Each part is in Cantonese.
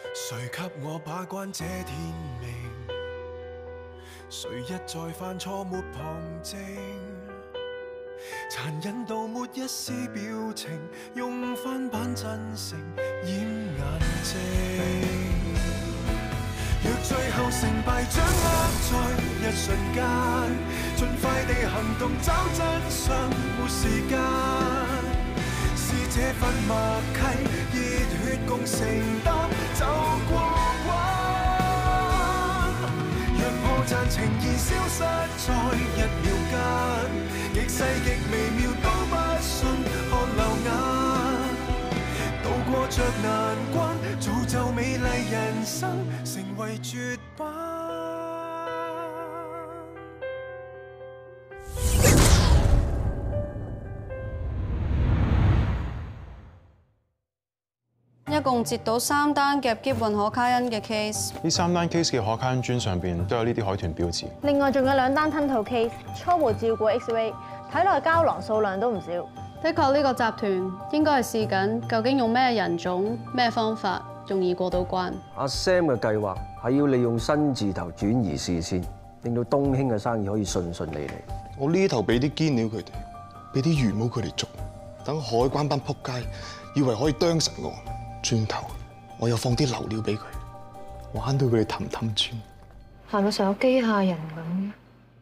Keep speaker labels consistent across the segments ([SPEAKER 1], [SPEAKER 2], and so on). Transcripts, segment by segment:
[SPEAKER 1] 誰給我把關這天命？誰一再犯錯沒旁證？殘忍到沒一絲表情，用翻版真誠掩眼睛。若最後成敗掌握在一瞬間，盡快地行動找真相，沒時間。是這份默契，熱血共承擔，走過關。若破綻情意消失在一秒間，極細極微妙都不信看流眼。渡過着難關，造就美麗人生，成為絕版。
[SPEAKER 2] 一共截到3單夾劫運可卡因嘅 case。
[SPEAKER 3] 呢3單 case 嘅可卡因磚上邊都有呢啲海豚標誌。
[SPEAKER 4] 另外仲有2單吞吐 case， 初步照過 X-ray， 睇落膠囊數量都唔少。
[SPEAKER 2] 的確呢個集團應該係試緊究竟用咩人種、咩方法容易過到關。
[SPEAKER 5] 阿 Sam 嘅計劃係要利用新字頭轉移視線，令到東興嘅生意可以順順利利。
[SPEAKER 6] 我呢頭俾啲堅料佢哋，俾啲魚毛佢哋捉，等海關班仆街以為可以啄實我。轉頭我又放啲流料俾佢，玩到佢哋氹氹轉，
[SPEAKER 4] 係咪成個機械人咁？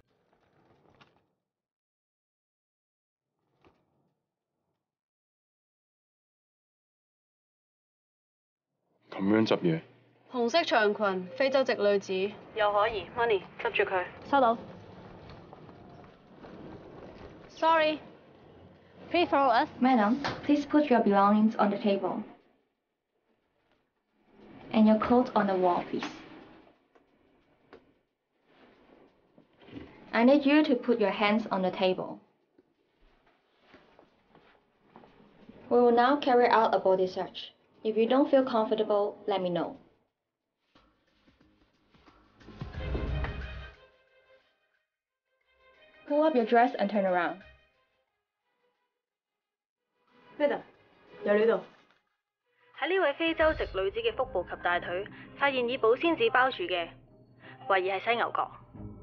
[SPEAKER 3] 咁樣執嘢？
[SPEAKER 2] 紅色長裙，非洲籍女子，又可疑。Money， 執住佢。
[SPEAKER 4] 收到。Sorry。Please follow us.
[SPEAKER 7] Madam, please put your belongings on the table. And your coat on the wall, please. I need you to put your hands on the table. We will now carry out a body search. If you don't feel comfortable, let me know. Pull up your dress and turn around.
[SPEAKER 4] Madam， 有料到。
[SPEAKER 8] 喺呢位非洲籍女子嘅腹部及大腿，發現以保鮮紙包住嘅，懷疑係犀牛角。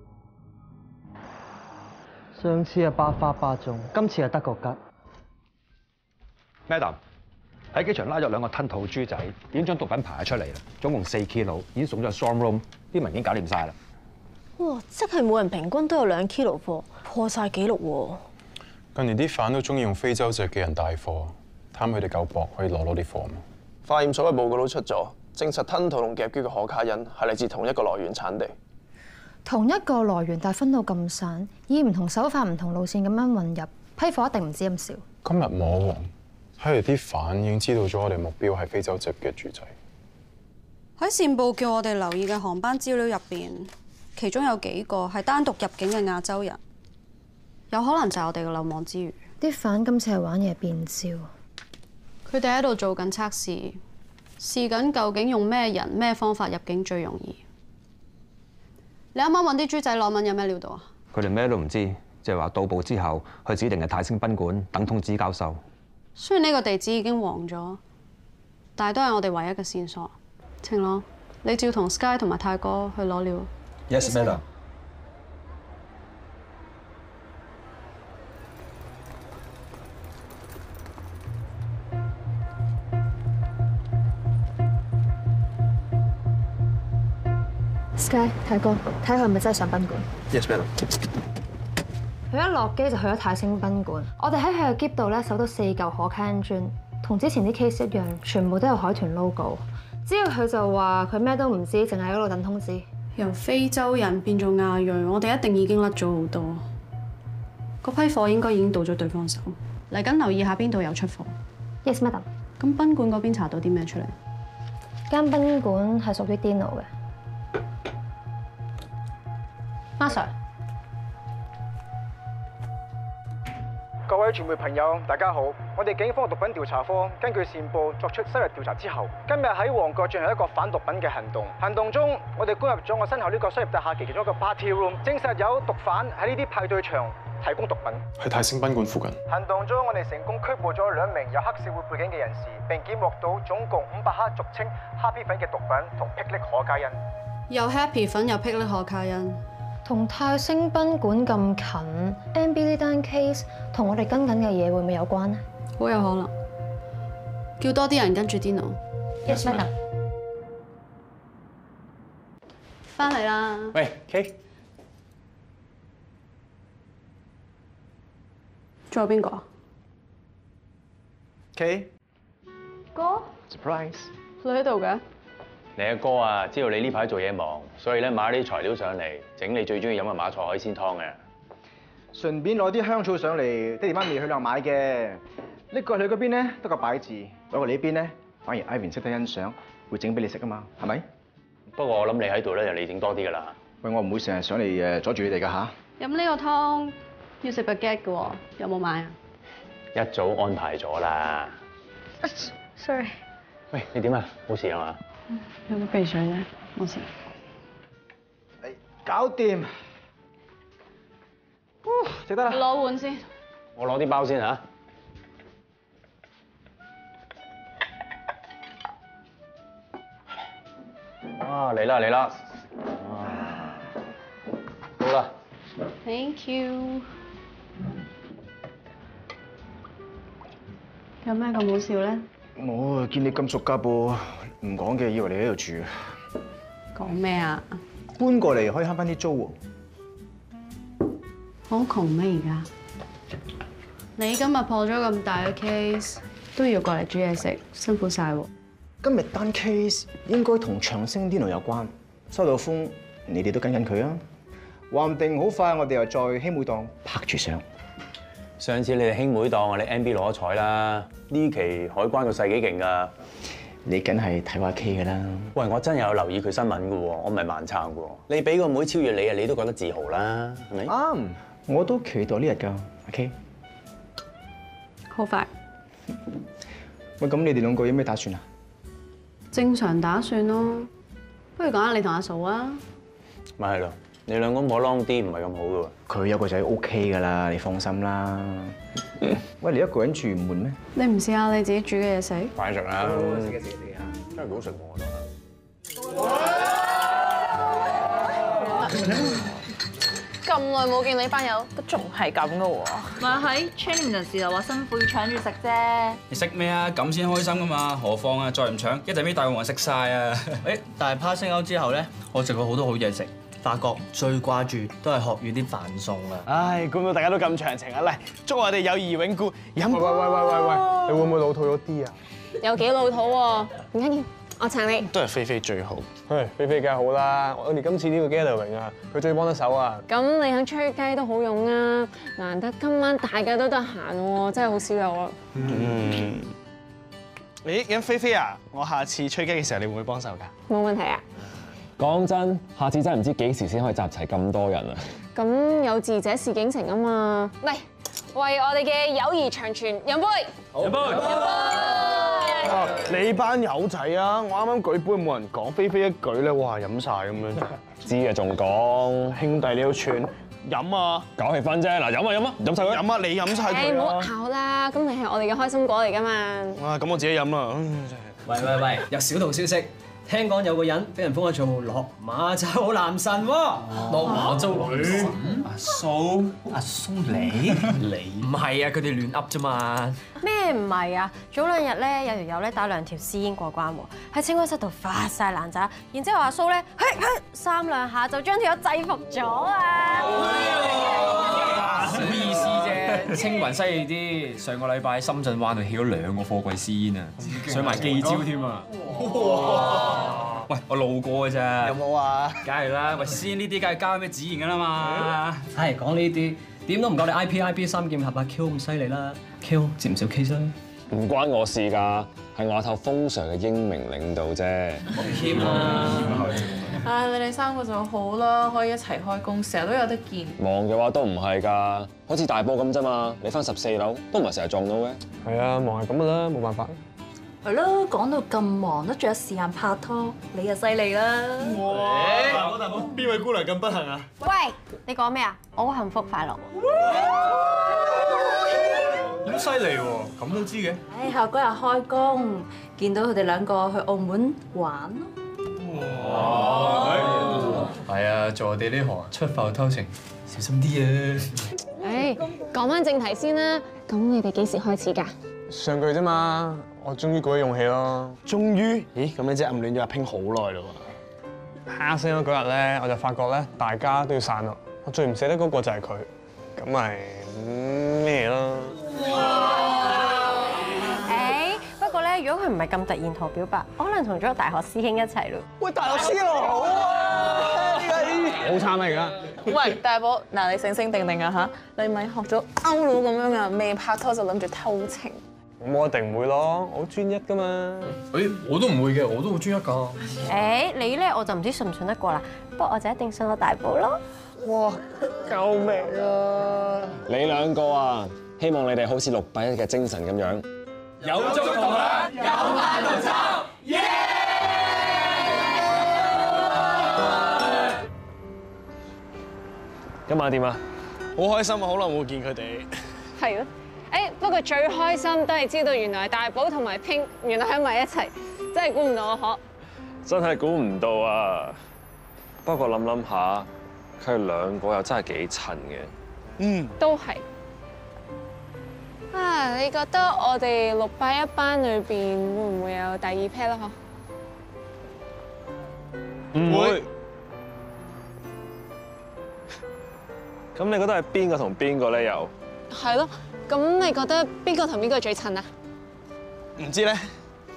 [SPEAKER 9] 上次係百發百中，今次係得個吉。
[SPEAKER 10] Madam， 喺機場拉咗2個吞吐豬仔，已經將毒品排咗出嚟啦，總共4 kilo， 已經送咗去 storm room， 啲文件搞掂晒啦。
[SPEAKER 4] 哇！即係每人平均都有2 kilo 貨，破晒紀錄喎。
[SPEAKER 3] 近年啲販都中意用非洲籍嘅人帶貨，貪佢哋夠薄可以攞到啲貨嘛。
[SPEAKER 11] 化驗所嘅報告都出咗，證實吞吐同夾擊嘅可卡因係嚟自同一個來源產地。
[SPEAKER 4] 同一個來源，但係分到咁散，以唔同手法、唔同路線咁樣混入，批貨一定唔止咁少。
[SPEAKER 3] 今日摸黃，睇嚟啲販已經知道咗我哋目標係非洲籍嘅豬仔。
[SPEAKER 2] 喺線報叫我哋留意嘅航班資料入邊，其中有幾個係單獨入境嘅亞洲人，有可能就係我哋嘅漏網之魚。
[SPEAKER 4] 啲販今次係玩嘢變招。
[SPEAKER 2] 佢哋喺度做緊測試，試緊究竟用咩人、咩方法入境最容易。你啱啱揾啲豬仔攞文有咩料到啊？
[SPEAKER 10] 佢哋咩都唔知，即係話到埗之後去指定嘅泰星賓館等通知交收。
[SPEAKER 2] 雖然呢個地址已經黃咗，但係都係我哋唯一嘅線索。晴朗，你照同 Sky 同埋泰哥去攞料。
[SPEAKER 10] Yes, madam。
[SPEAKER 4] Sky， 泰哥，睇下係咪真係上賓館
[SPEAKER 11] Yes, madam。
[SPEAKER 4] 佢一落機就去咗泰星賓館。我哋喺佢嘅篋度咧搜到4嚿可卡因磚，同之前啲 case 一樣，全部都有海豚 logo。之後佢就話佢咩都唔知，淨係喺嗰度等通知。
[SPEAKER 2] 由非洲人變做亞裔，我哋一定已經甩咗好多。嗰批貨應該已經到咗對方手。嚟緊留意下邊度有出貨。
[SPEAKER 4] Yes, madam。
[SPEAKER 2] 咁賓館嗰邊查到啲咩出嚟？
[SPEAKER 4] 間賓館係屬於 Dino 嘅。阿 Sir，
[SPEAKER 12] 各位傳媒朋友，大家好！我哋警方毒品調查科根據線報作出深入調查之後，今日喺旺角進行一個反毒品嘅行動。行動中，我哋攻入咗我身後呢個商業大廈其中一個 party room，證實有毒販喺呢啲派對場提供毒品。
[SPEAKER 3] 喺泰星賓館附近。
[SPEAKER 12] 行動中，我哋成功拘捕咗2名有黑社會背景嘅人士，並檢獲到總共500克俗稱 Happy 粉嘅毒品同霹靂可卡因。
[SPEAKER 2] 有 Happy 粉，有霹靂可卡因，
[SPEAKER 4] 同泰星賓館咁近 ，MB 呢單 case 同我哋跟緊嘅嘢會唔會有關呢？
[SPEAKER 2] 好有可能。叫多啲人跟住 Dino。
[SPEAKER 4] Yes, madam。
[SPEAKER 2] 翻嚟啦。
[SPEAKER 13] 喂 ，K。
[SPEAKER 2] 仲有邊個啊
[SPEAKER 13] ？K。
[SPEAKER 2] 哥。
[SPEAKER 13] Surprise。
[SPEAKER 2] 你喺度嘅？
[SPEAKER 13] 你阿哥啊，知道你呢排做嘢忙，所以咧買啲材料上嚟，整你最中意飲嘅馬賽海鮮湯嘅。
[SPEAKER 12] 順便攞啲香草上嚟，爹哋媽咪去量買嘅。呢個你嗰邊咧得個擺字，不過你呢邊咧反而 Ivan 識得欣賞，會整俾你食啊嘛，係咪？
[SPEAKER 13] 不過我諗你喺度咧，就你整多啲㗎啦。
[SPEAKER 12] 喂，我唔會成日上嚟阻住你哋㗎嚇。
[SPEAKER 2] 飲呢個湯要食 baguette 嘅喎，有冇買啊？
[SPEAKER 13] 一早安排咗啦。
[SPEAKER 2] Sorry。
[SPEAKER 13] 喂，你點啊？冇事啊嘛？
[SPEAKER 2] 有冇鼻水啫？冇事。
[SPEAKER 12] 搞掂。食得啦。
[SPEAKER 2] 攞碗先。
[SPEAKER 13] 我攞啲包先嚇。啊，嚟啦嚟啦！好啦。
[SPEAKER 2] Thank you。有咩咁好笑咧？
[SPEAKER 12] 冇啊！見你咁熟家噃，唔講嘅以為你喺度住。
[SPEAKER 2] 講咩啊？
[SPEAKER 12] 搬過嚟可以慳翻啲租喎。
[SPEAKER 2] 好窮咩而家？你今日破咗咁大嘅 case， 都要過嚟煮嘢食，辛苦晒喎。
[SPEAKER 12] 今日單 case 應該同長星 Dino 有關，收到風，你哋都跟緊佢啊！話唔定好快我哋又再兄妹檔拍住相。
[SPEAKER 13] 上次你哋兄妹檔啊，你 MB 攞咗彩啦。呢期海關個勢幾勁㗎，
[SPEAKER 12] 你梗係睇下 K 㗎啦。
[SPEAKER 13] 喂，我真係有留意佢新聞㗎喎，我唔係盲撐㗎喎。你俾個妹超越你啊，你都覺得自豪啦，係咪？
[SPEAKER 12] 啱，我都期待呢日㗎，阿 K。
[SPEAKER 2] 好快。
[SPEAKER 12] 喂，咁你哋兩個有咩打算啊？
[SPEAKER 2] 正常打算咯，不如講下你同阿嫂啊。
[SPEAKER 13] 咪係咯，你兩個摸 long 啲唔係咁好㗎喎。
[SPEAKER 12] 佢有個仔 OK 㗎啦，你放心啦。喂，你一個人住唔悶咩？
[SPEAKER 2] 你唔試下你自己煮嘅嘢食？
[SPEAKER 13] 快食啦！
[SPEAKER 12] 食嘅
[SPEAKER 13] 真係幾好食喎，我覺得。
[SPEAKER 14] 咁耐冇見你班友，都仲係咁嘅喎。
[SPEAKER 15] 咪喺 training 陣時就話辛苦要搶住食啫。
[SPEAKER 16] 你識咩啊？咁先開心噶嘛，何況啊，再唔搶，一陣啲大王食晒啊！
[SPEAKER 9] 誒，但係 passing out 之後咧，我食過好多好嘢食，發覺最掛住都係學院啲飯餸啊！
[SPEAKER 11] 唉，估唔到大家都咁長情啊！嚟，祝我哋友誼永固。飲。
[SPEAKER 3] 喂，你會唔會老土咗啲啊？
[SPEAKER 14] 有幾老土喎？唔緊要，我請你。
[SPEAKER 11] 都係菲菲最好。
[SPEAKER 3] 係，菲菲梗係好啦，我哋今次呢個 gathering 啊，佢最幫得手啊。
[SPEAKER 14] 咁你肯吹雞都好用啊！難得今晚大家都得閒喎，真係好少有啊。
[SPEAKER 11] 咦，咁菲菲啊，我下次吹雞嘅時候，你會唔會幫手㗎？
[SPEAKER 14] 冇問題啊。
[SPEAKER 17] 講真，下次真係唔知幾時先可以集齊咁多人啊！
[SPEAKER 14] 咁有志者事竟成啊嘛！嚟，為我哋嘅友誼長存飲杯！
[SPEAKER 11] 飲杯！你班友仔啊！我啱啱舉杯冇人講，菲菲一舉咧，哇飲晒咁樣。
[SPEAKER 17] 知啊，仲講
[SPEAKER 11] 兄弟你都串飲啊！
[SPEAKER 17] 搞氣氛啫，嗱飲啊，飲晒佢。
[SPEAKER 11] 飲啊！你飲晒佢
[SPEAKER 14] 唔好拗啦，咁你係我哋嘅開心果嚟㗎嘛。
[SPEAKER 11] 哇！咁我自己飲啦。
[SPEAKER 9] 喂，有小道消息，聽講有個人俾人封咗做落馬洲男神喎。落馬洲男神？阿蘇你唔係啊，佢哋亂噏啫嘛。
[SPEAKER 18] 咩唔係啊？早2日咧，有條友咧打2條私煙過關喎，喺清關室度發晒爛渣，然之後阿蘇咧3兩下就將條友制服咗啊！
[SPEAKER 9] 小意思啫，青雲犀利啲。上個禮拜喺深圳灣度起咗2個貨櫃私煙啊，上埋記招添啊！喂，我路過嘅咋？
[SPEAKER 11] 有冇啊？
[SPEAKER 9] 梗係啦，喂，私煙呢啲梗係交俾子賢㗎啦嘛。係講呢啲，點都唔夠你 IPIB 3劍俠阿 Q 咁犀利啦。Q 接唔少 case 啦。
[SPEAKER 17] 唔關我事㗎，係我頭風 Sir 嘅英明領導啫。
[SPEAKER 9] 謙啊！
[SPEAKER 15] 唉，你哋3個就好啦，可以一齊開工，成日都有得見。
[SPEAKER 17] 忙嘅話都唔係㗎，好似大波咁啫嘛。你翻14樓都唔係成日撞到嘅。
[SPEAKER 3] 係啊，忙係咁㗎啦，冇辦法。
[SPEAKER 19] 係咯，講到咁忙都仲有時間拍拖，你就犀利啦！
[SPEAKER 12] 哇！大寶，邊位姑娘咁不幸啊？
[SPEAKER 18] 喂，你講咩啊？我幸福快樂。
[SPEAKER 12] 好犀利喎，咁都知嘅。
[SPEAKER 19] 唉，下嗰日開工，見到佢哋兩個去澳門玩咯。
[SPEAKER 9] 哇！係啊，做我哋呢行出埠偷情，小心啲啊！
[SPEAKER 14] 誒，講翻正題先啦。咁你哋幾時開始㗎？
[SPEAKER 11] 上個月啫嘛，我終於鼓起勇氣咯。終於？咦，咁你真係暗戀咗阿拼好耐咯喎。蝦聲嗰日咧，我就發覺咧，大家都要散咯。我最唔捨得嗰個就係佢，咁咪咩咯？
[SPEAKER 18] 誒，不過咧，如果佢唔係咁突然同我表白，我可能同咗個大學師兄一齊咯。
[SPEAKER 11] 喂，大學師兄好啊！好慘啊而家。
[SPEAKER 15] 喂，大寶，嗱你醒醒定定啊嚇！你咪學咗歐佬咁樣啊，未拍拖就諗住偷情。
[SPEAKER 11] 咁我一定唔會咯，我好專一噶嘛。
[SPEAKER 9] 誒，我都唔會嘅，我都好專一㗎。
[SPEAKER 18] 誒，你咧我就唔知信唔信得過啦，不過我就一定信我大寶咯。
[SPEAKER 11] 哇！救命啊！
[SPEAKER 17] 你兩個啊，希望你哋好似681嘅精神咁樣，
[SPEAKER 9] 有足同享，有眼同心，耶！
[SPEAKER 11] 今晚點啊？好開心啊！好耐冇見佢哋。
[SPEAKER 14] 係咯。誒，不過最開心都係知道原來大寶同埋拼原來喺埋一齊，真係估唔到啊！嗬。
[SPEAKER 17] 真係估唔到啊！不過諗下，佢哋兩個又真係幾襯嘅。
[SPEAKER 11] 嗯。
[SPEAKER 14] 都係。啊，你覺得我哋681班裏邊會唔會有第二 pair 啦？嗬？
[SPEAKER 11] 唔會。
[SPEAKER 17] 咁你覺得係邊個同邊個咧？又
[SPEAKER 14] 係咯，咁你覺得邊個同邊個最襯啊？
[SPEAKER 11] 唔知咧。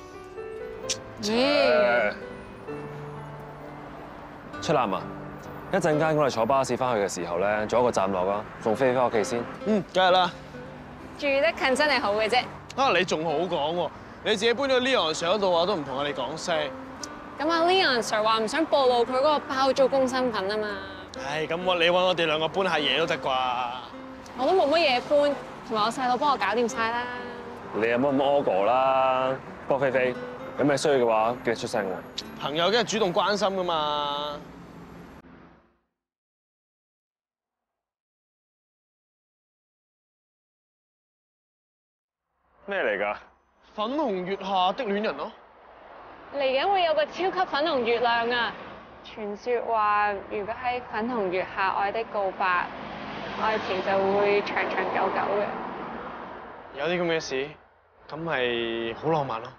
[SPEAKER 17] 出男啊！一陣間我哋坐巴士翻去嘅時候咧，做一個站落啊，仲飛翻屋企先。
[SPEAKER 11] 嗯，梗係啦。
[SPEAKER 14] 住得近真係好嘅啫。
[SPEAKER 11] 啊，你仲好講喎，你自己搬咗 Leon Sir 嗰度啊，都唔同我哋講聲。
[SPEAKER 14] 咁啊 Leon Sir 話唔想暴露佢嗰個包租公身份啊嘛。
[SPEAKER 11] 唉，咁你揾我哋兩個搬下嘢都得啩？
[SPEAKER 14] 我都冇乜嘢搬，同埋我細佬幫我搞掂晒啦。
[SPEAKER 17] 你有冇咁屙過啦？不過菲菲，有咩需要嘅話，記得出聲喎。
[SPEAKER 11] 朋友梗係主動關心噶嘛。
[SPEAKER 17] 咩嚟㗎？
[SPEAKER 11] 粉紅月下的戀人咯。
[SPEAKER 14] 嚟緊會有個超級粉紅月亮啊！傳說話，如果喺粉紅月下愛的告白，愛情就會長長久久嘅。
[SPEAKER 11] 有啲咁嘅事，咁咪好浪漫咯。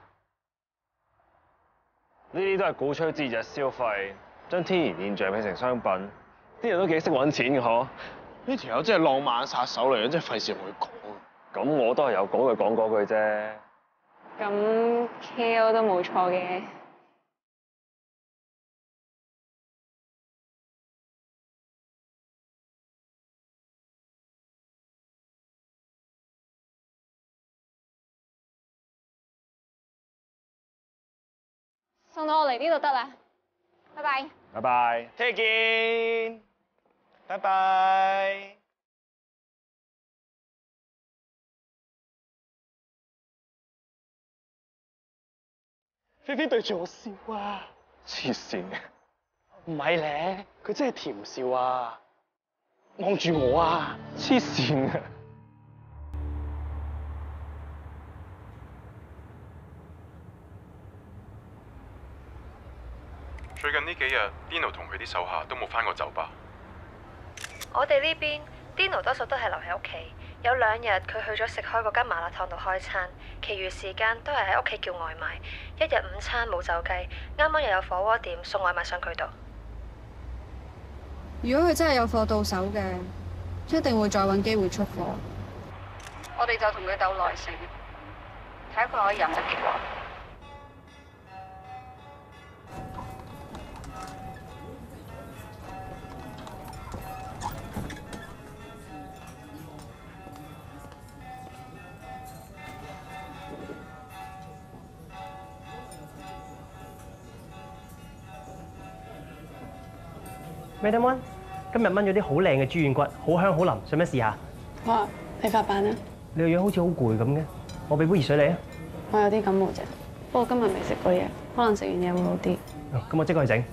[SPEAKER 17] 呢啲都係鼓吹節日消費，將天然現象變成商品，啲人都幾識揾錢嘅嗬。
[SPEAKER 11] 呢條友真係浪漫殺手嚟嘅，真係費事同佢講。
[SPEAKER 17] 咁我都係有講句講嗰句啫。
[SPEAKER 14] 咁 KO 都冇錯嘅。送到我嚟呢度得啦，拜拜。
[SPEAKER 17] 拜拜。
[SPEAKER 11] 聽日見。拜拜。菲菲對住我笑啊！
[SPEAKER 17] 黐線嘅。
[SPEAKER 11] 唔係咧，佢真係甜笑啊！望住我啊！
[SPEAKER 17] 黐線嘅。
[SPEAKER 3] 最近呢幾日 Dino 同佢啲手下都冇返過酒吧。
[SPEAKER 4] 我哋呢邊 Dino 多數都係留喺屋企，有2日佢去咗食開嗰間麻辣燙度開餐，其餘時間都係喺屋企叫外賣。1日午餐冇走雞，啱啱又有火鍋店送外賣上佢度。
[SPEAKER 2] 如果佢真係有貨到手嘅，一定會再揾機會出貨。我哋就同佢鬥耐性，睇下佢可以忍得幾耐。
[SPEAKER 20] Madam One，今日炆咗啲好靚嘅豬軟骨，好香好腍，想唔想試下？
[SPEAKER 14] 好啊，你發辦啦。
[SPEAKER 20] 你個樣好似好攰咁嘅，我俾杯熱水你啊。
[SPEAKER 14] 我有啲感冒啫。
[SPEAKER 2] 不過今日未食過嘢，可能食完嘢會好啲。
[SPEAKER 20] 咁我即刻去整。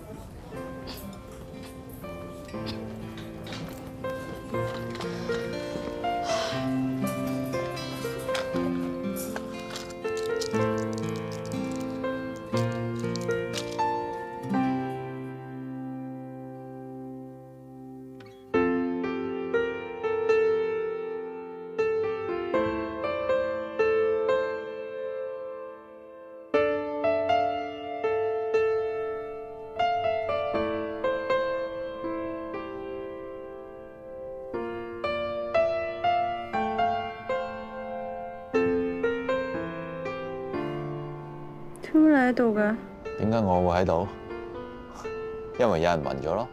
[SPEAKER 2] 點解你喺度嘅？
[SPEAKER 13] 點解我會喺度？因為有人暈咗咯。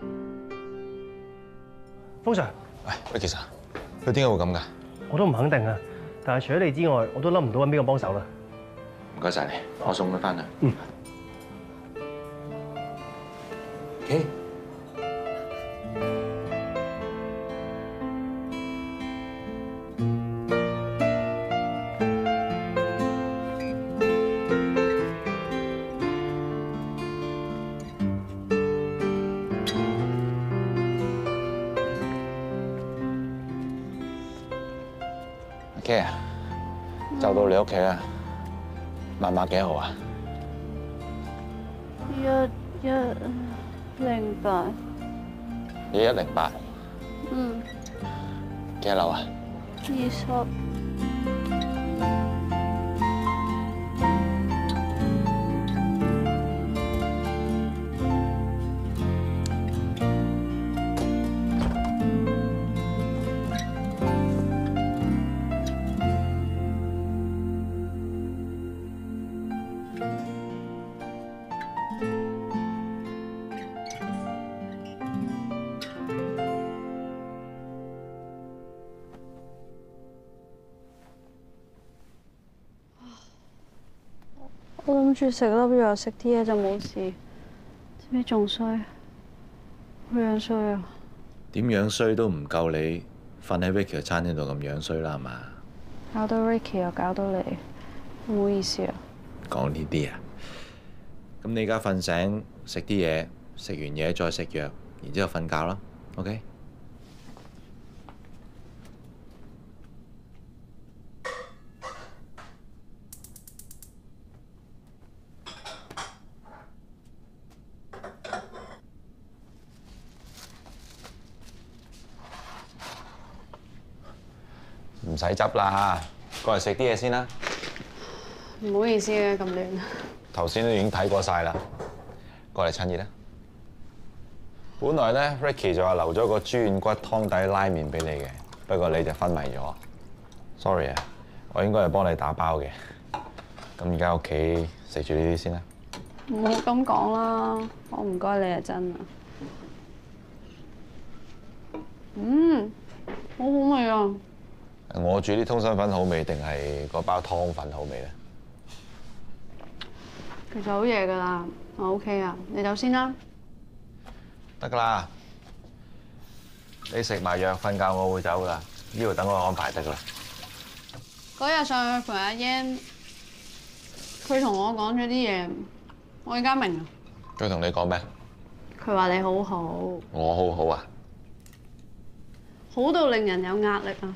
[SPEAKER 20] 風 Sir，
[SPEAKER 13] 喂，其實佢點解會咁㗎？
[SPEAKER 20] 我都唔肯定啊，但係除咗你之外，我都諗唔到揾邊個幫手啦。
[SPEAKER 13] 唔該晒你，我送佢翻去。
[SPEAKER 20] 嗯。
[SPEAKER 13] OK。K 啊，就到你屋企啦。密碼幾號啊
[SPEAKER 2] 1108。
[SPEAKER 13] 1108。
[SPEAKER 2] 嗯。
[SPEAKER 13] 幾多樓啊
[SPEAKER 2] 20。我諗住食粒藥，食啲嘢就冇事，點知仲衰，好樣衰啊！
[SPEAKER 13] 點樣衰都唔夠你瞓喺 Ricky 嘅餐廳度咁樣衰啦，係嘛？
[SPEAKER 2] 搞到 Ricky 又搞到你，唔好意思啊！
[SPEAKER 13] 講呢啲啊？咁你而家瞓醒，食啲嘢，食完嘢再食藥，然之後瞓覺啦 ，OK？唔使執啦，過嚟食啲嘢先啦。
[SPEAKER 2] 唔好意思啊，咁亂。
[SPEAKER 13] 頭先都已經睇過晒啦，過嚟趁熱啦。本來咧 ，Ricky 就話留咗個豬軟骨湯底拉麵俾你嘅，不過你就昏迷咗。Sorry 啊，我應該係幫你打包嘅。咁而家屋企食住呢啲先啦。
[SPEAKER 2] 唔好咁講啦，我唔該你啊，真啊。好好味啊！
[SPEAKER 13] 我煮啲通心粉好味，定係嗰包湯粉好味咧？
[SPEAKER 2] 其實好夜㗎啦，我 OK 啊，你走先啦。
[SPEAKER 13] 得㗎啦，你食埋藥瞓覺，我會走㗎啦。呢度等我安排得㗎啦。
[SPEAKER 2] 嗰日上去陪阿 Yan，佢同我講咗啲嘢，我而家明啦。
[SPEAKER 13] 佢同你講咩？
[SPEAKER 2] 佢話你好好。
[SPEAKER 13] 我好好啊？
[SPEAKER 2] 好到令人有壓力啊！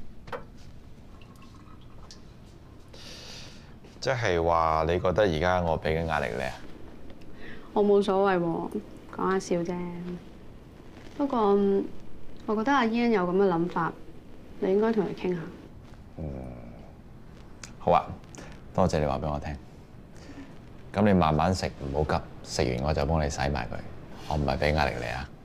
[SPEAKER 13] 即係話你覺得而家我俾緊壓力你啊？
[SPEAKER 2] 我冇所謂喎，講下笑啫。不過我覺得阿 Yan 有咁嘅諗法，你應該同佢傾下。
[SPEAKER 13] 好啊，多謝你話俾我聽。咁你慢慢食，唔好急，食完我就幫你洗埋佢。我唔係俾壓力你啊。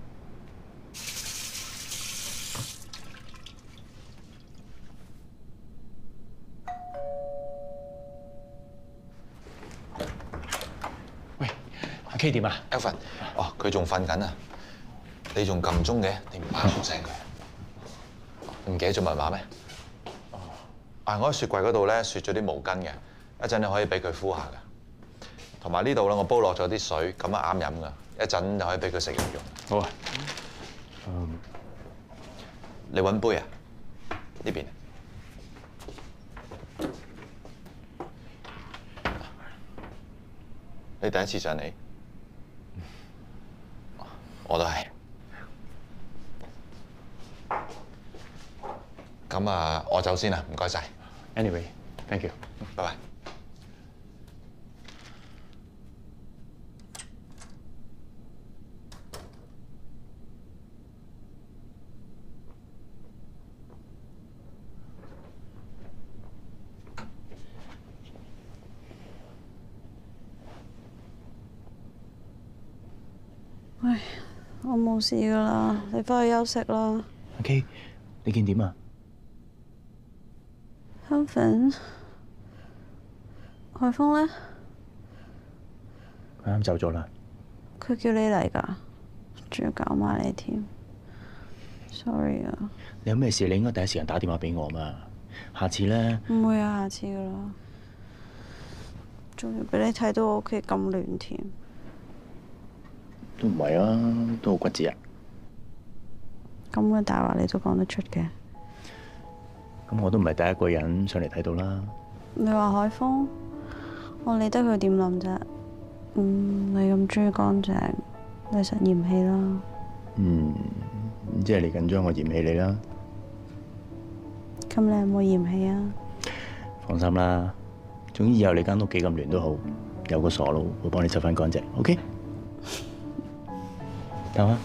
[SPEAKER 10] 阿 K 點啊
[SPEAKER 13] ？Alvin， 哦，佢仲瞓緊啊！你仲撳鐘嘅，你唔打唔醒佢？唔記得咗密碼咩？啊，我喺雪櫃嗰度咧雪咗啲毛巾嘅，一陣你可以俾佢敷下㗎。同埋呢度咧，我煲落咗啲水，咁啊啱飲㗎。一陣就可以俾佢食藥用。
[SPEAKER 10] 好啊。
[SPEAKER 13] 你揾杯啊？呢邊。 你第一次上嚟，我都係。咁啊，我走先啦，唔該晒。
[SPEAKER 10] Anyway，thank you。
[SPEAKER 13] 拜拜。
[SPEAKER 2] 唉，我冇事噶啦，你返去休息啦。
[SPEAKER 21] OK， 你見點啊
[SPEAKER 2] ？Kelvin，海峰咧？
[SPEAKER 21] 佢啱走咗啦。
[SPEAKER 2] 佢叫你嚟㗎，仲要搞埋你添。Sorry 啊。
[SPEAKER 21] 你有咩事？你應該第一時間打電話俾我嘛。下次咧。
[SPEAKER 2] 唔會有下次㗎啦。仲要俾你睇到我屋企咁亂添。
[SPEAKER 21] 都唔係啊，都好骨子啊。
[SPEAKER 2] 咁嘅大話你都講得出嘅。
[SPEAKER 21] 咁我都唔係第一個人上嚟睇到啦。
[SPEAKER 2] 你話海峰，我理得佢點諗啫？你咁中意乾淨，你實嫌棄啦。
[SPEAKER 21] 即係你緊張我嫌棄你啦。
[SPEAKER 2] 咁你有冇嫌棄啊？
[SPEAKER 21] 放心啦，總之以後你間屋幾咁亂都好，有個傻佬會幫你執翻乾淨。OK？ 走啊！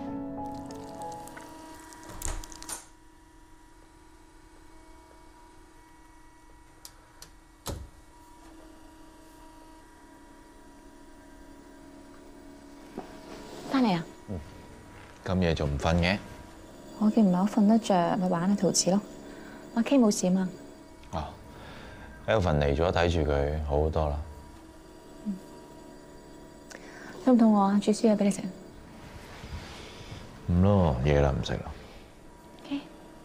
[SPEAKER 22] 翻嚟啊！
[SPEAKER 13] 咁夜仲唔瞓嘅？
[SPEAKER 22] 我見唔係好瞓得着，咪玩下陶瓷咯。阿 K 冇事啊嘛。
[SPEAKER 13] 哦 ，Elvin 嚟咗，睇住佢好好多啦。
[SPEAKER 22] 肚唔肚餓啊？煮宵夜俾你食。
[SPEAKER 13] 唔咯，夜啦，唔食啦。
[SPEAKER 22] OK。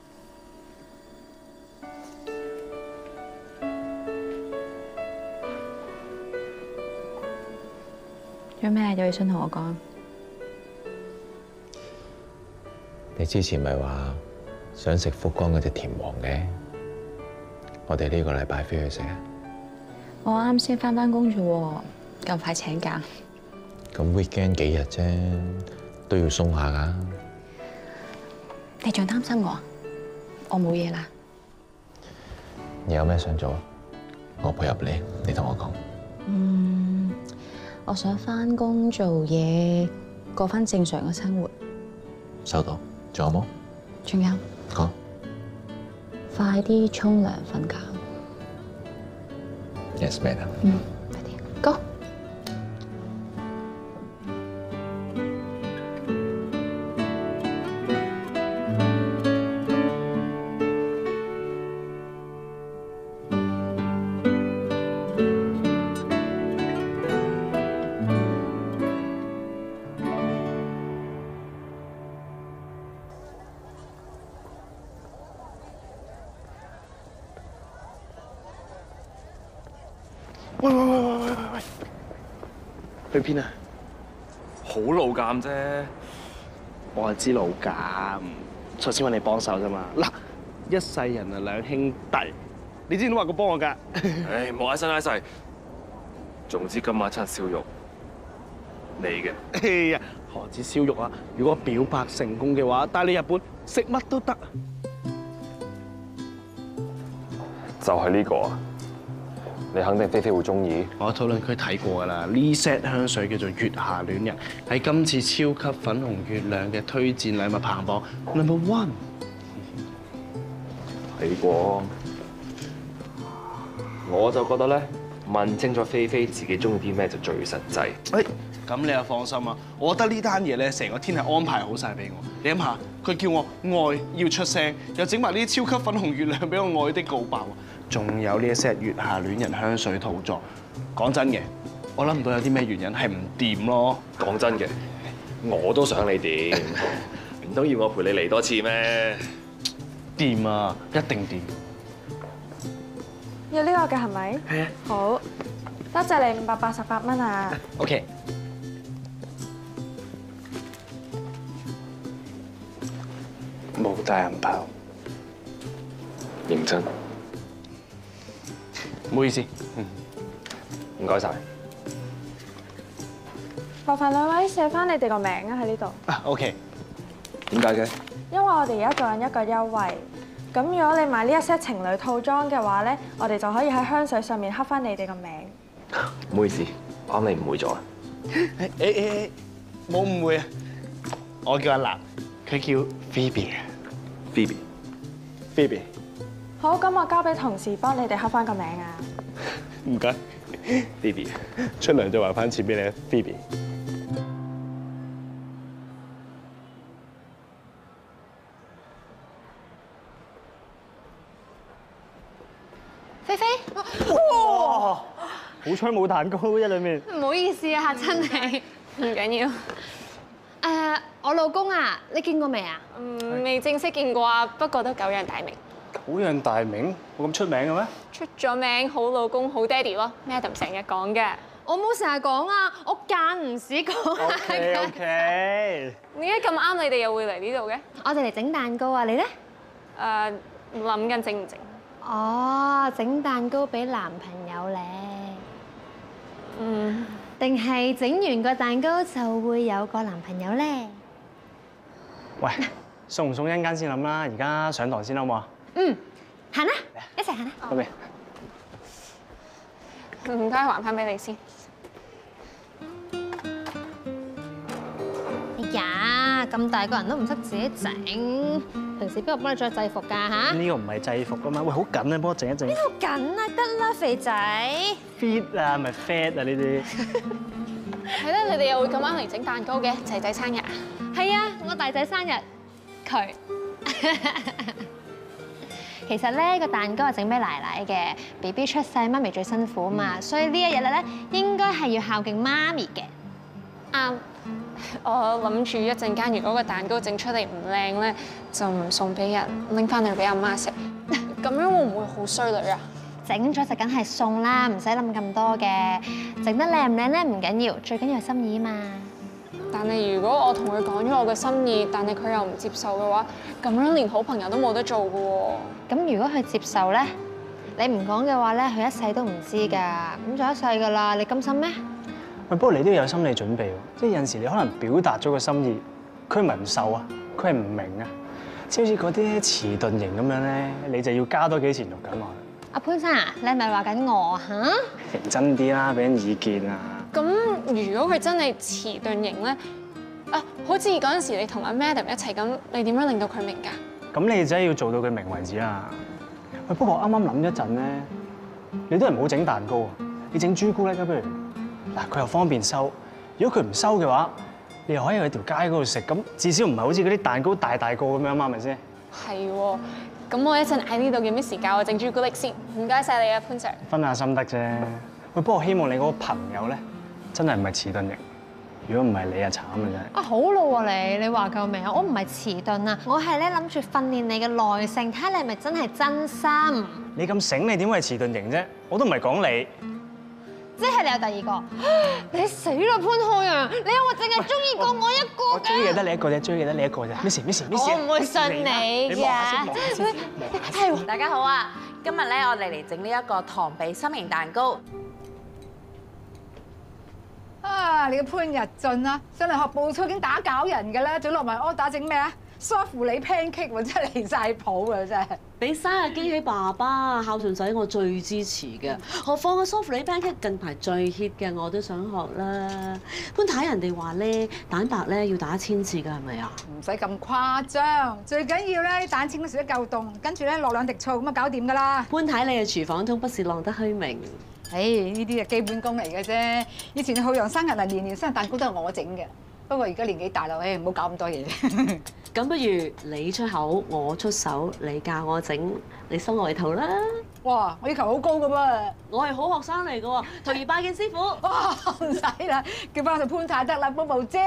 [SPEAKER 22] 有咩有嘢想同我講？
[SPEAKER 13] 你之前咪話想食福光嗰隻甜黃嘅，我哋呢個禮拜飛去食啊！
[SPEAKER 22] 我啱先翻工啫喎，咁快請假。
[SPEAKER 13] 咁 weekend 幾日啫，都要鬆下㗎。
[SPEAKER 22] 你仲擔心我啊？我冇嘢啦。
[SPEAKER 13] 你有咩想做啊？我配合你，你同我講。
[SPEAKER 22] 我想翻工做嘢，過翻正常嘅生活。
[SPEAKER 13] 收到。仲有冇？
[SPEAKER 22] 仲有。
[SPEAKER 13] 講。
[SPEAKER 22] 快啲沖涼瞓覺。
[SPEAKER 13] Yes, madam。
[SPEAKER 22] 快啲，Go。
[SPEAKER 21] 喂！去邊啊？
[SPEAKER 17] 好老鑑啫，
[SPEAKER 21] 我係知老鑑，所以先揾你幫手啫嘛。嗱，一世人啊兩兄弟，你之前都話過幫我㗎。
[SPEAKER 17] 唉，冇嗌身嗌勢。總之今晚餐燒肉，你嘅。
[SPEAKER 21] 哎呀，何止燒肉啊！如果表白成功嘅話，帶你日本食乜都得。
[SPEAKER 17] 就係呢個啊！你肯定菲菲會中意。
[SPEAKER 21] 我討論區睇過㗎啦，呢 set 香水叫做月下戀人，係今次超級粉紅月亮嘅推薦禮物排行榜 No.1。
[SPEAKER 17] 睇過，我就覺得咧，問清楚菲菲自己中意啲咩就最實際。
[SPEAKER 21] 咁你又放心啊！我覺得呢單嘢咧，成個天係安排好晒俾我。你諗下，佢叫我愛要出聲，又整埋呢啲超級粉紅月亮俾我愛的告白喎。仲有呢一 set 月下戀人香水套裝。講真嘅，我諗唔到有啲咩原因係唔掂咯。
[SPEAKER 17] 講真嘅，我都想你掂，唔通要我陪你嚟多次咩？
[SPEAKER 21] 掂啊，一定掂。
[SPEAKER 4] 要呢個嘅係咪？
[SPEAKER 21] 係啊。
[SPEAKER 4] 好，多謝你588蚊啊。
[SPEAKER 21] OK。冇帶銀包。
[SPEAKER 17] 認真。
[SPEAKER 21] 唔好意思。
[SPEAKER 17] 唔該晒。
[SPEAKER 14] 麻煩兩位寫翻你哋個名啊喺呢度。
[SPEAKER 21] 啊 OK。
[SPEAKER 10] 點解嘅？
[SPEAKER 14] 因為我哋而家做緊一個優惠，咁如果你買呢一 set 情侶套裝嘅話咧，我哋就可以喺香水上面刻翻你哋個名。
[SPEAKER 10] 唔好意思，我啱你誤會咗啊。
[SPEAKER 21] 冇誤會啊！我叫阿南，佢叫 Phoebe。Phoebe。
[SPEAKER 14] 好，咁我交俾同事幫你哋刻翻個名啊。
[SPEAKER 21] 唔該，Phoebe。出糧再還翻錢俾你啊，Phoebe。
[SPEAKER 4] 菲菲，
[SPEAKER 21] 哇！好彩冇蛋糕啫，裡面。
[SPEAKER 4] 唔好意思啊，嚇親你。
[SPEAKER 14] 唔緊要。
[SPEAKER 4] 我老公啊，你見過未啊？
[SPEAKER 14] 未正式見過啊，不過都久仰大名。
[SPEAKER 21] 久仰大名，冇咁出名嘅咩？
[SPEAKER 14] 出咗名，好老公，好爹哋咯 ，Madam 成日講嘅。
[SPEAKER 4] 我冇成日講啊，我間唔時講下嘅。
[SPEAKER 21] OK。
[SPEAKER 14] 點解咁啱你哋又會嚟呢度嘅？
[SPEAKER 4] 我哋嚟整蛋糕啊，你咧？
[SPEAKER 14] 諗緊整唔整？
[SPEAKER 4] 哦，整蛋糕俾男朋友咧。定係整完個蛋糕就會有個男朋友咧？
[SPEAKER 21] 喂，送唔送一陣間先諗啦，而家上堂先好唔好啊？
[SPEAKER 4] 行啦，一齊行啦。
[SPEAKER 21] 好未？
[SPEAKER 14] 唔該，還翻俾你先。
[SPEAKER 4] 哎呀，咁大個人都唔識自己整，平時邊個幫你着制服㗎嚇？
[SPEAKER 21] 呢個唔係制服啊嘛，喂，好緊啊，幫我整一整。
[SPEAKER 4] 邊度緊啊？得啦，肥仔。
[SPEAKER 21] fit 啊，咪 fat 啊呢啲。
[SPEAKER 14] 係啦，你哋又會咁啱嚟整蛋糕嘅，仔仔生日啊？
[SPEAKER 4] 係啊，我大仔生日，佢。其實咧個蛋糕係整俾奶奶嘅 ，BB 出世媽咪最辛苦啊嘛，所以呢一日咧應該係要孝敬媽咪嘅。
[SPEAKER 14] 啱。我諗住一陣間，如果個蛋糕整出嚟唔靚咧，就唔送俾人，拎翻去俾阿媽食。咁樣會唔會好衰女啊？
[SPEAKER 4] 整咗就梗係送啦，唔使諗咁多嘅。整得靚唔靚咧唔緊要，最緊要係心意啊嘛。
[SPEAKER 14] 但係如果我同佢講咗我嘅心意，但係佢又唔接受嘅話，咁樣連好朋友都冇得做嘅喎。
[SPEAKER 4] 咁如果佢接受咧，你唔講嘅話咧，佢一世都唔知㗎。咁就一世㗎啦，你甘心咩？
[SPEAKER 21] 喂，不過你都要有心理準備喎，即係有陣時你可能表達咗個心意，佢唔係唔受啊，佢係唔明啊。即係好似嗰啲遲鈍型咁樣咧，你就要加多幾錢肉緊落去。
[SPEAKER 4] 阿潘生啊，你係咪話緊我啊嚇？
[SPEAKER 21] 認真啲啦，俾人意見啊！
[SPEAKER 14] 咁如果佢真係遲鈍型咧，好似嗰陣時你同阿 Madam 一齊咁，你點樣令到佢明㗎？
[SPEAKER 21] 咁你真係要做到佢明為止啦。喂，不過我啱啱諗一陣咧，你都係唔好整蛋糕啊，你整朱古力啊不如。嗱，佢又方便收，如果佢唔收嘅話，你又可以去條街嗰度食，咁至少唔係好似嗰啲蛋糕大個咁樣啊嘛，係咪先？
[SPEAKER 14] 係喎，咁我一陣喺呢度嘅 Miss 教我整朱古力先，唔該晒你啊潘 Sir。
[SPEAKER 21] 分下心得啫。喂，不過我希望你嗰個朋友咧，真係唔係遲鈍型，如果唔係你啊慘啊真係。
[SPEAKER 4] 啊好咯喎你話夠未啊？我唔係遲鈍啊，我係咧諗住訓練你嘅耐性，睇下你係咪真係真心。
[SPEAKER 21] 你咁醒，你點會係遲鈍型啫？我都唔係講你。
[SPEAKER 4] 即係你有第二個，你死啦潘開陽！你有冇淨係中意過我一個㗎？
[SPEAKER 21] 我追嘅得你一個啫，追嘅得你一個啫。Miss，
[SPEAKER 4] 我唔會信你㗎。
[SPEAKER 19] 係，大家好啊！今日咧，我哋嚟整呢一個糖比心形蛋糕。
[SPEAKER 1] 啊！你個潘日進啊，上嚟學步操已經打攪人㗎啦，仲落埋 order 整咩啊？梳乎你 pancake 喎，真係離曬譜啊！真係。
[SPEAKER 5] 俾生日驚喜爸爸，孝順仔我最支持嘅。何況個梳乎你 pancake 近排最 hit 嘅，我都想學啦。潘太人哋話咧，蛋白咧要打1000次㗎，係咪啊？
[SPEAKER 1] 唔使咁誇張，最緊要咧蛋清都食得夠凍，跟住咧落2滴醋咁啊搞掂㗎啦。
[SPEAKER 5] 潘太你嘅廚房通不是浪得虛名。
[SPEAKER 1] 呢啲係基本功嚟嘅啫。以前浩洋生日啊，年年生日蛋糕都係我整嘅。不過而家年紀大啦，唔好搞咁多嘢。
[SPEAKER 5] 咁不如你出口，我出手，你教我整，你收外套啦。
[SPEAKER 1] 哇！我要求好高㗎噃。
[SPEAKER 5] 我係好學生嚟㗎喎，徒兒拜見師傅。
[SPEAKER 1] 哇！唔使啦，叫翻我做潘太得啦，Bobo姐。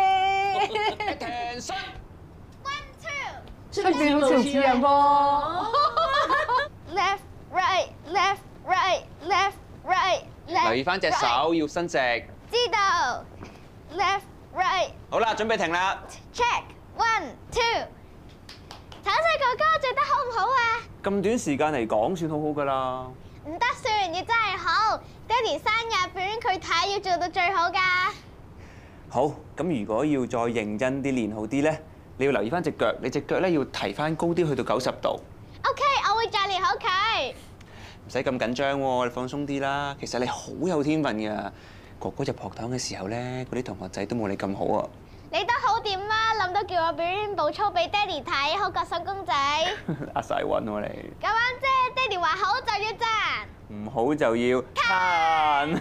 [SPEAKER 1] 出邊好似似人噃。
[SPEAKER 23] Left, right, left, right, left, right, left。
[SPEAKER 24] 留意翻隻手，要伸直。
[SPEAKER 23] 知道。Left, right。
[SPEAKER 24] 好啦，準備停啦。
[SPEAKER 23] Check 1, 2。橙色哥哥做得好唔好啊？
[SPEAKER 24] 咁短時間嚟講，算好好㗎啦。
[SPEAKER 23] 唔得算，要真係好。爹哋生日表演佢睇，要做到最好㗎。
[SPEAKER 24] 好，咁如果要再認真啲練好啲咧，你要留意翻隻腳，你隻腳咧要提翻高啲，去到90度。
[SPEAKER 23] OK， 我會再練好佢。
[SPEAKER 24] 唔使咁緊張喎，你放鬆啲啦。其實你好有天分㗎。哥哥入學堂嘅時候咧，嗰啲同學仔都冇你咁好啊。
[SPEAKER 23] 你都好掂啊！諗到叫我表演步操俾爹哋睇，好過手工仔。
[SPEAKER 24] 壓晒韻喎你。
[SPEAKER 23] 咁啱啫，爹哋話好就要讚。
[SPEAKER 24] 唔好就要彈。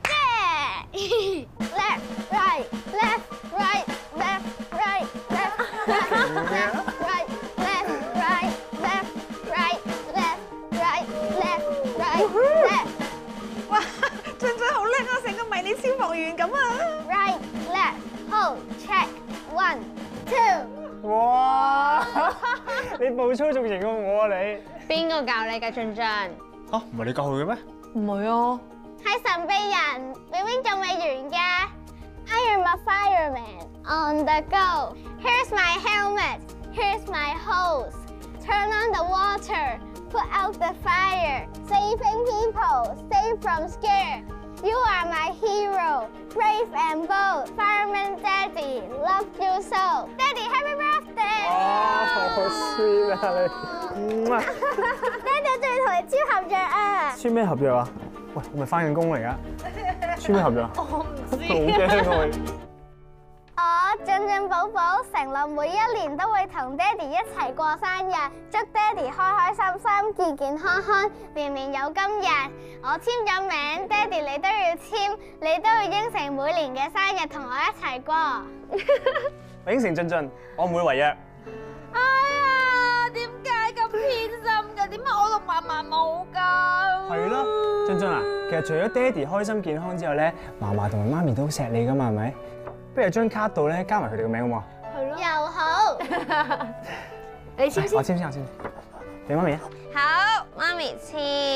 [SPEAKER 23] Left, right, left, right, left, right, left, right, left, right, left, right, left, right, left, right, left。
[SPEAKER 1] 哇！俊俊好叻啊，成個迷你消防員咁啊
[SPEAKER 23] ！Right, left, hold, check, 1, 2。
[SPEAKER 11] 哇！你步操仲型過我啊你！
[SPEAKER 23] 邊個教你嘅俊俊？
[SPEAKER 11] 嚇，唔係你教佢嘅咩？
[SPEAKER 23] 唔係啊，係神秘人，表演仲未完㗎。I am a fireman on the go. Here's my helmet. Here's my hose. Turn on the water. Put out the fire. Saving people. Save from scare. You are my hero. Brave and bold. Fireman Daddy. Love you so. Daddy, happy birthday!
[SPEAKER 11] 哇，好 sweet 啊你！
[SPEAKER 23] 爹哋仲要同你簽合約啊！
[SPEAKER 11] 簽咩合約啊？喂，我咪翻緊工嚟㗎。簽咩合約啊？
[SPEAKER 23] 我唔知。
[SPEAKER 11] 好驚佢。
[SPEAKER 23] 我俊俊寶寶承諾每一年都會同爹哋一齊過生日，祝爹哋開開心心、健健康康、年年有今日。我簽咗名，爹哋你都要簽，你都要應承每年嘅生日同我一齊過。
[SPEAKER 11] 我應承俊俊，我唔會違約。
[SPEAKER 23] 哎呀，點解咁偏心㗎？點解我同嫲嫲冇㗎？
[SPEAKER 11] 係咯，俊俊啊，其實除咗爹哋開心健康之後咧，嫲嫲同埋媽咪都好錫你㗎嘛，係咪？不如張卡度咧加埋佢哋個名好唔好啊？
[SPEAKER 23] 係咯，又好。你簽先。
[SPEAKER 11] 我簽先，我簽。俾媽咪啊。
[SPEAKER 23] 好，媽咪簽。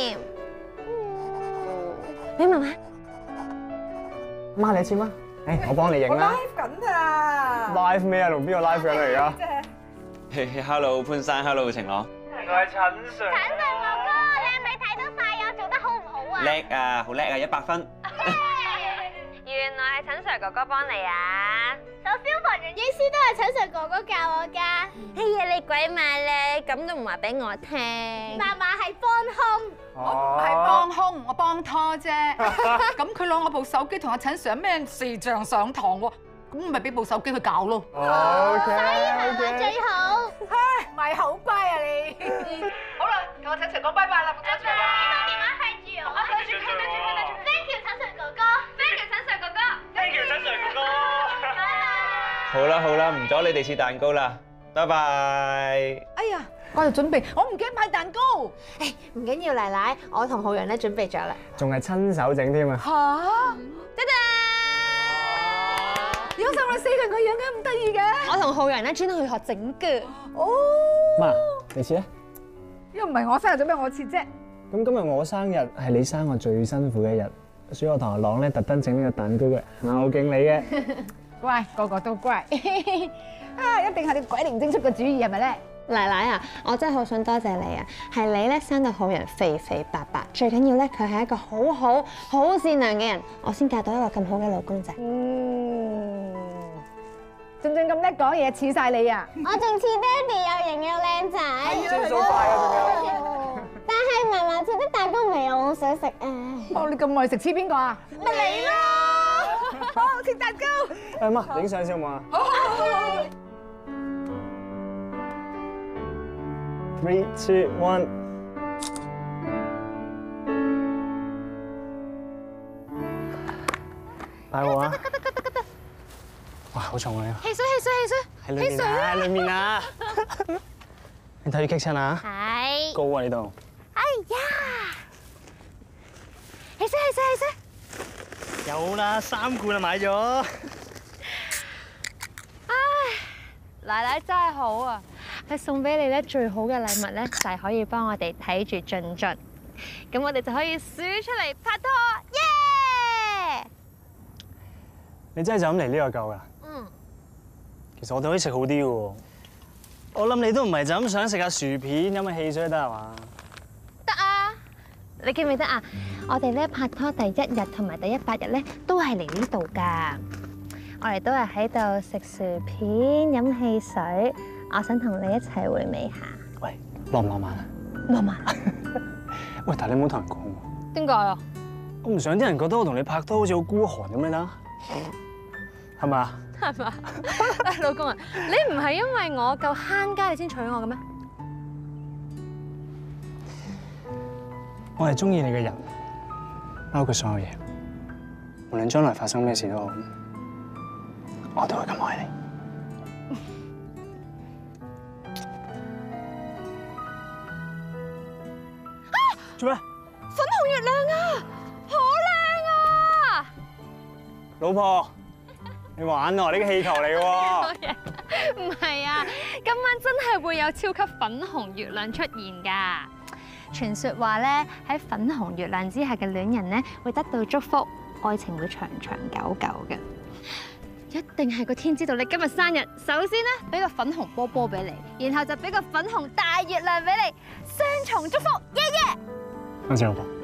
[SPEAKER 23] 俾媽媽。
[SPEAKER 11] 媽你簽啊？誒，我幫你影啦。
[SPEAKER 1] live 緊啊
[SPEAKER 11] live 咩啊？同邊個 live 緊嚟而家？
[SPEAKER 24] Hello 潘生 ，Hello 晴朗。
[SPEAKER 11] 我係陳 Sir。
[SPEAKER 23] 陳 Sir 哥哥，你係咪睇到晒我做得好唔好啊？
[SPEAKER 24] 叻啊，好叻啊，100分。
[SPEAKER 23] 原來係陳 Sir 哥哥幫你啊！做消防員醫師都係陳 Sir 哥哥教我㗎。哎呀，你鬼馬咧，咁都唔話俾我聽。嫲嫲係幫兇，
[SPEAKER 1] 我唔係幫兇，我幫拖啫。咁佢攞我部手機同阿陳 Sir 咩視像上堂喎，咁咪俾部手機佢搞咯。
[SPEAKER 23] 所以嫲嫲最好。
[SPEAKER 1] 唉，咪好乖啊你。好啦，同我陳 Sir 講拜拜啦，唔該曬。
[SPEAKER 23] 電話向住我。我對住佢。Thank you 陳 Sir 哥哥。Thank you 陳 Sir 哥哥。
[SPEAKER 11] Thank you 陳 Sir 哥哥。
[SPEAKER 24] 好啦好啦，唔阻你哋切蛋糕啦，拜拜。
[SPEAKER 1] 哎呀，我哋準備，我唔記得買蛋糕。
[SPEAKER 4] 誒，唔緊要，奶奶，我同浩陽咧準備咗啦。
[SPEAKER 11] 仲係親手整添啊！
[SPEAKER 1] 嚇！有晒我哋4個人個樣嘅，咁得意嘅。
[SPEAKER 4] 我同浩陽咧專登去學整嘅。
[SPEAKER 1] 哦。
[SPEAKER 11] 媽，你切啊！
[SPEAKER 1] 又唔係我生日，做咩我切啫？
[SPEAKER 11] 咁今日我生日係你生我最辛苦嘅一日，所以我同阿朗咧特登整呢個蛋糕嘅，孝敬你嘅。
[SPEAKER 1] 乖，個個都乖。啊，一定係你鬼靈精出嘅主意，係咪咧？
[SPEAKER 4] 奶奶啊，我真係好想多謝你啊！係你咧生到浩陽肥肥白白，最緊要咧佢係一個好善良嘅人，我先嫁到一個咁好嘅老公仔。
[SPEAKER 1] 俊俊咁叻講嘢，似晒你啊！
[SPEAKER 23] 我仲似爹哋又型又靚仔。
[SPEAKER 11] 轉數快啊，仲有。
[SPEAKER 23] 但係嫲嫲切啲蛋糕味，我好想食啊！
[SPEAKER 1] 哦，你咁愛食，似邊個啊？咪你咯！好，切蛋糕。
[SPEAKER 11] 誒媽，影相先好唔好啊？好。3, 2, 1。大鑊啊！哇，好重啊！
[SPEAKER 23] 汽水，
[SPEAKER 11] 喺裏面啊，裏面啊！你睇住激親啊！
[SPEAKER 23] 係。
[SPEAKER 11] 高啊呢度！
[SPEAKER 23] 哎呀！汽水！
[SPEAKER 11] 有啦，3罐啊買咗。
[SPEAKER 4] 奶奶真係好啊！佢送俾你咧最好嘅禮物咧，就係可以幫我哋睇住俊俊，咁我哋就可以數出嚟拍拖，耶！
[SPEAKER 11] 你真係就咁嚟呢個夠㗎？
[SPEAKER 23] 嗯。
[SPEAKER 11] 其實我哋可以食好啲嘅喎。我諗你都唔係就咁想食下薯片、飲下汽水得係嘛？
[SPEAKER 4] 得啊！你記唔記得啊？我哋咧拍拖第1日同埋第100日咧，都係嚟呢度㗎。
[SPEAKER 23] 我哋都係喺度食薯片、飲汽水。我想同你一齊回味下。
[SPEAKER 11] 喂，浪唔浪漫啊？
[SPEAKER 23] 浪漫。
[SPEAKER 11] 喂，但係你唔好同人講喎。
[SPEAKER 23] 點解啊？
[SPEAKER 11] 我唔想啲人覺得我同你拍拖好似好孤寒咁樣啦，係咪啊？
[SPEAKER 18] 係嘛？老公啊，你唔係因為我夠慳家你先娶我嘅咩？
[SPEAKER 11] 我係中意你嘅人，包括所有嘢，無論將來發生咩事都好，我都會咁愛你。做咩？
[SPEAKER 18] 粉紅月亮啊，好靚啊！
[SPEAKER 11] 老婆，你玩啊？呢個氣球嚟喎。
[SPEAKER 18] 唔係啊，今晚真係會有超級粉紅月亮出現㗎。傳說話咧，喺粉紅月亮之下嘅戀人咧，會得到祝福，愛情會長長久久嘅。一定係個天知道你今日生日，首先咧俾個粉紅波波俾你，然後就俾個粉紅大月亮俾你，雙重祝福，耶耶！
[SPEAKER 11] 多謝老婆。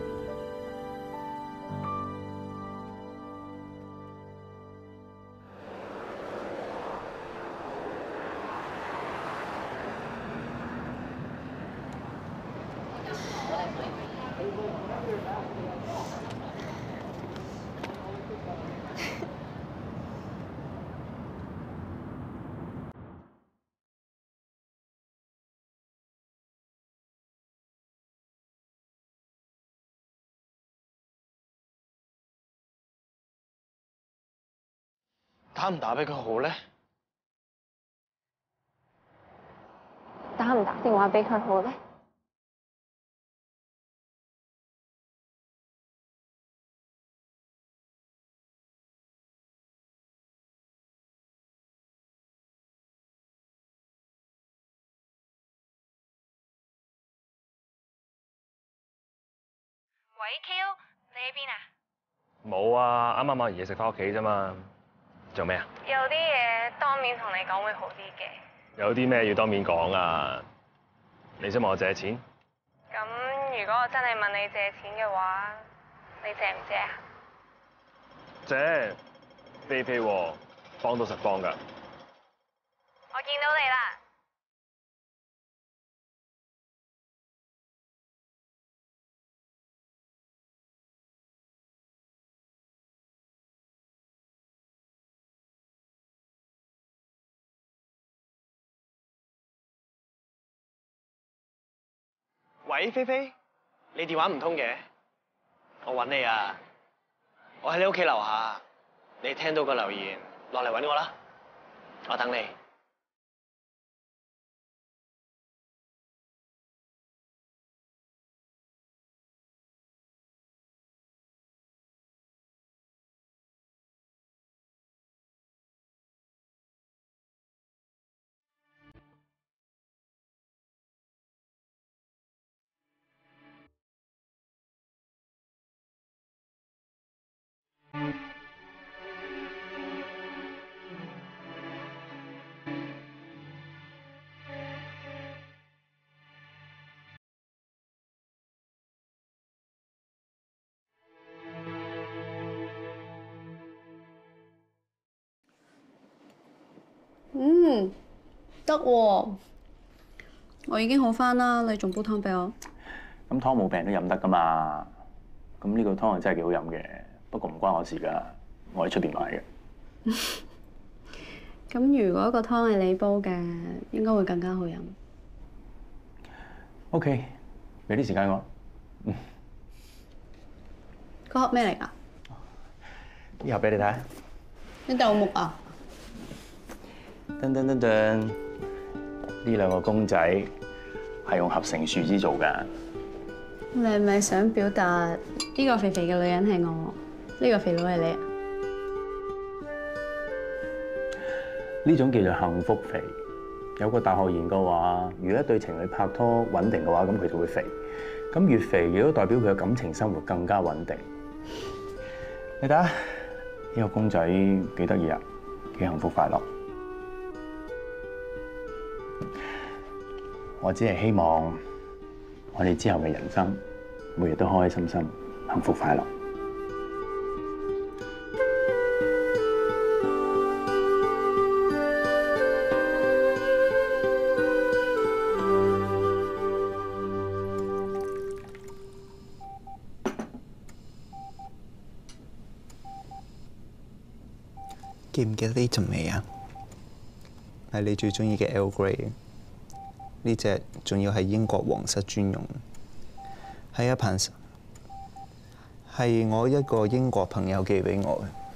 [SPEAKER 12] 打唔打俾佢好咧？
[SPEAKER 14] 打唔打電話俾佢好咧？
[SPEAKER 18] 喂 Q， 你喺邊啊？
[SPEAKER 10] 冇啊，啱啱買完嘢食翻屋企啫嘛。做咩啊？
[SPEAKER 18] 有啲嘢當面同你講會好啲嘅。
[SPEAKER 10] 有啲咩要當面講啊？你想問我借錢？
[SPEAKER 18] 咁如果我真係問你借錢嘅話，你借唔借啊？
[SPEAKER 10] 借，飛飛喎，幫到實幫㗎。
[SPEAKER 18] 我見到你啦。
[SPEAKER 11] 喂，菲菲，你電話唔通嘅？我揾你啊！我喺你屋企樓下，你聽到個留言落嚟揾我啦，我等你。
[SPEAKER 2] 得喎，我已經好返啦，你仲煲湯俾我？
[SPEAKER 6] 咁湯冇病都飲得噶嘛？咁呢個湯係真係幾好飲嘅，不過唔關我事噶，我喺出邊買嘅。
[SPEAKER 2] 咁如果個湯係你煲嘅，應該會更加好飲。
[SPEAKER 6] OK， 俾啲時間我。
[SPEAKER 2] 嗰盒咩嚟㗎？
[SPEAKER 6] 呢盒俾你睇。
[SPEAKER 2] 呢豆木啊！
[SPEAKER 6] 噔噔噔噔，呢兩個公仔係用合成樹脂做㗎。
[SPEAKER 2] 你係咪想表達呢個肥肥嘅女人係我，呢個肥佬係你啊？
[SPEAKER 6] 呢種叫做幸福肥。有個大學研究話，如果一對情侶拍拖穩定嘅話，咁佢就會肥。咁越肥亦都代表佢嘅感情生活更加穩定。你睇下呢個公仔幾得意啊，幾幸福快樂。我只係希望我哋之後嘅人生，每日都開開心心、幸福快樂。
[SPEAKER 7] 記唔記得呢陣味啊？係你最中意嘅 Earl Grey， 呢隻仲要係英國皇室專用。係啊，彭，係我一個英國朋友寄俾我嘅。